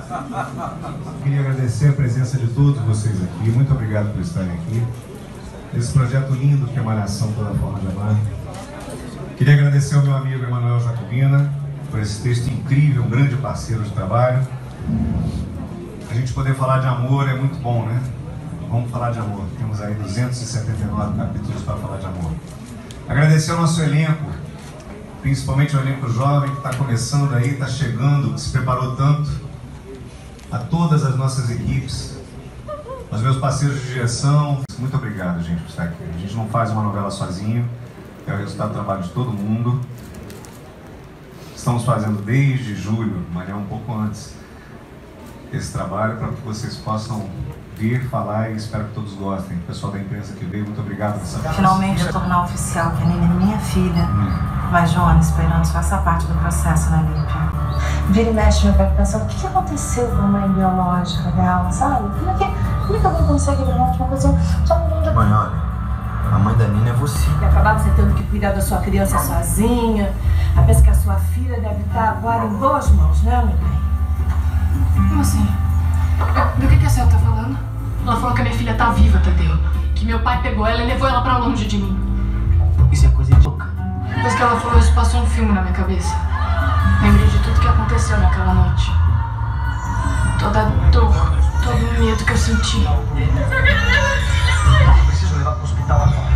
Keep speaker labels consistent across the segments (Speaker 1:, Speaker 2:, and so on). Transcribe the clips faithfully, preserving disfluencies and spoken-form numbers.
Speaker 1: Queria agradecer a presença de todos vocês aqui. Muito obrigado por estarem aqui. Esse projeto lindo que é Malhação Toda Forma de Amar. Queria agradecer ao meu amigo Emanuel Jacobina por esse texto incrível, um grande parceiro de trabalho. A gente poder falar de amor é muito bom, né? Vamos falar de amor. Temos aí duzentos e setenta e nove capítulos para falar de amor. Agradecer ao nosso elenco, principalmente o elenco jovem que está começando aí, está chegando, que se preparou tanto. A todas as nossas equipes, aos meus parceiros de direção, muito obrigado, gente, por estar aqui. A gente não faz uma novela sozinho, é o resultado do trabalho de todo mundo. Estamos fazendo desde julho, mas é um pouco antes, esse trabalho para que vocês possam vir, falar, e espero que todos gostem. O pessoal da imprensa que veio, muito obrigado. Por
Speaker 2: Finalmente tornar oficial que a Nina é minha filha. Hum. Mas, Joana, esperando, faça parte do processo, né, Límpia? Vira e mexe, meu pai, pensando, o que, que aconteceu com a mãe biológica dela, sabe? Como é que, como é que alguém consegue lembrar de uma coisa só no mundo?
Speaker 3: Mãe, olha, a mãe da Nina é você.
Speaker 2: E acabar você tendo que cuidar da sua criança sozinha. A pensa que a sua filha deve estar agora em boas mãos, né, meu bem?
Speaker 4: Como assim? Do que, que a senhora tá falando? Ela falou que a minha filha tá viva, Tadeu. Que meu pai pegou ela e levou ela pra longe de mim.
Speaker 3: Isso é coisa de louca.
Speaker 4: Depois que ela falou isso, passou um filme na minha cabeça. Lembrei de tudo que aconteceu naquela noite. Toda a dor, todo o medo que eu senti.
Speaker 3: Preciso levar pro hospital agora.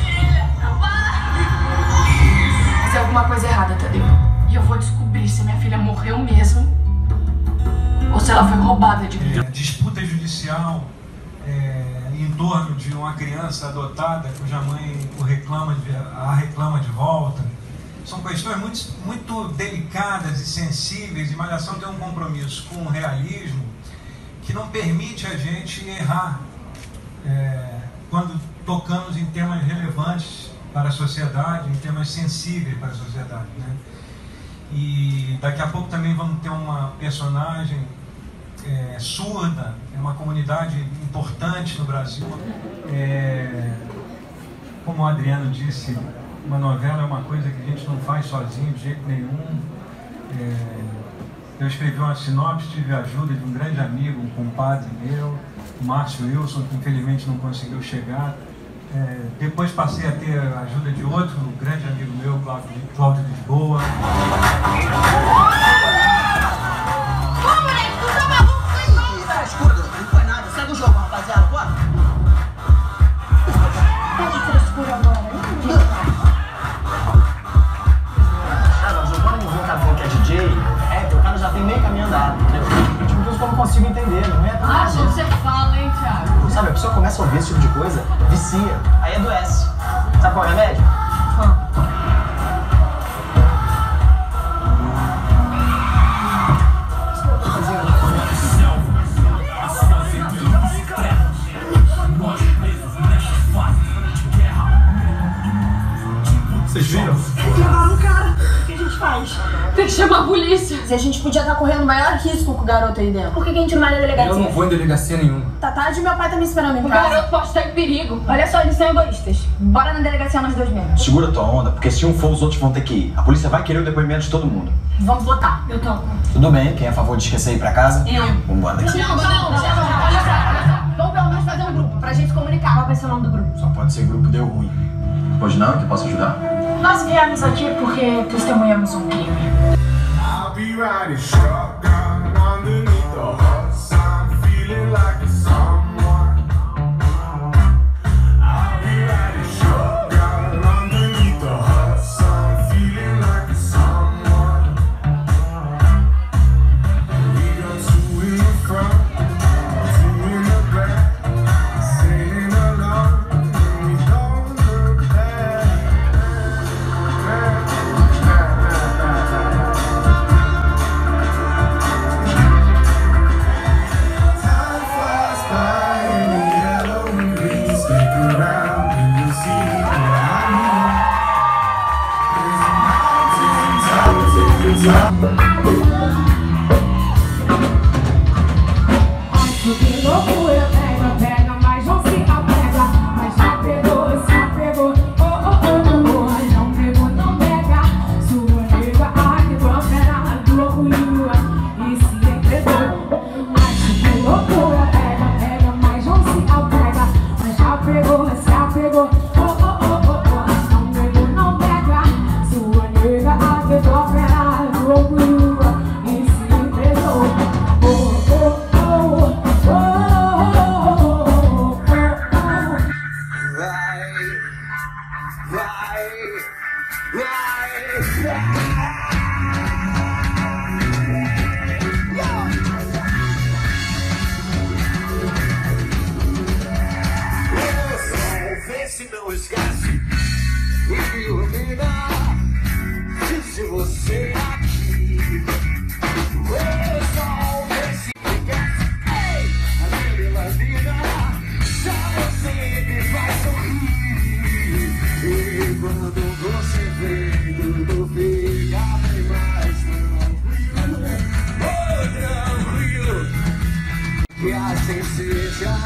Speaker 4: Mas é alguma coisa errada, Tadeu. E eu vou descobrir se minha filha morreu mesmo ou se ela foi roubada de mim.
Speaker 5: É, disputa judicial é, em torno de uma criança adotada cuja mãe o reclama de, a reclama de volta. São questões muito, muito delicadas e sensíveis, e Malhação tem um compromisso com o realismo que não permite a gente errar é, quando tocamos em temas relevantes para a sociedade, em temas sensíveis para a sociedade, né? E daqui a pouco também vamos ter uma personagem é, surda, é uma comunidade importante no Brasil. É, como o Adriano disse, uma novela é uma coisa que a gente não faz sozinho de jeito nenhum. É, eu escrevi uma sinopse, tive a ajuda de um grande amigo, um compadre meu, o Márcio Wilson, que infelizmente não conseguiu chegar. É, depois passei a ter a ajuda de outro grande amigo meu, Cláudio, Cláudio Lisboa.
Speaker 6: Ô, moleque, tu tá maluco, foi mal! Tá escuro, não foi nada. Segue o jogo, rapaziada, bora!
Speaker 2: Tá de frescura agora, hein?
Speaker 3: Cara, o Giovanni não viu o cara falou que é D J? É, o cara já tem meio caminho andado. Tipo, coisa que eu não consigo entender, não é?
Speaker 4: Ah, acho que você fala, hein, Thiago?
Speaker 3: Sabe, a pessoa começa a ouvir esse tipo de coisa, vicia, aí adoece. Sabe qual é o remédio? Fã.
Speaker 5: Vocês viram?
Speaker 2: Levaram o cara. O que a gente faz?
Speaker 4: Tem que chamar a polícia.
Speaker 7: Se a gente podia estar correndo maior risco com o garoto aí dentro. Por que, que a gente não vai na delegacia?
Speaker 3: Eu não vou em delegacia nenhuma.
Speaker 7: Tá tarde e meu pai tá me esperando em
Speaker 4: O
Speaker 7: casa.
Speaker 4: garoto pode estar em perigo.
Speaker 7: Olha só, eles são egoístas. Bora na delegacia nós dois mesmo.
Speaker 3: Segura tua onda, porque se um for, os outros vão ter que ir. A polícia vai querer o depoimento de todo mundo.
Speaker 7: Vamos votar. Eu topo.
Speaker 3: Tudo bem, quem é a favor de esquecer ir pra casa?
Speaker 7: Eu.
Speaker 3: Vambora daqui.
Speaker 7: Não, não, não, não, olha só. Vamos pelo menos fazer um grupo pra gente se comunicar. Qual vai ser o nome do grupo?
Speaker 3: Só pode ser grupo deu ruim. Hoje não, que posso ajudar?
Speaker 7: Nós viemos aqui porque testemunhamos um crime.
Speaker 8: I'll be riding shotgun underneath the hot sun, feeling like a someone. I'll be riding shotgun underneath the hot sun, feeling like a someone. We got two in the front, two in the back, singing along, and we don't look back. Time flies. igreja.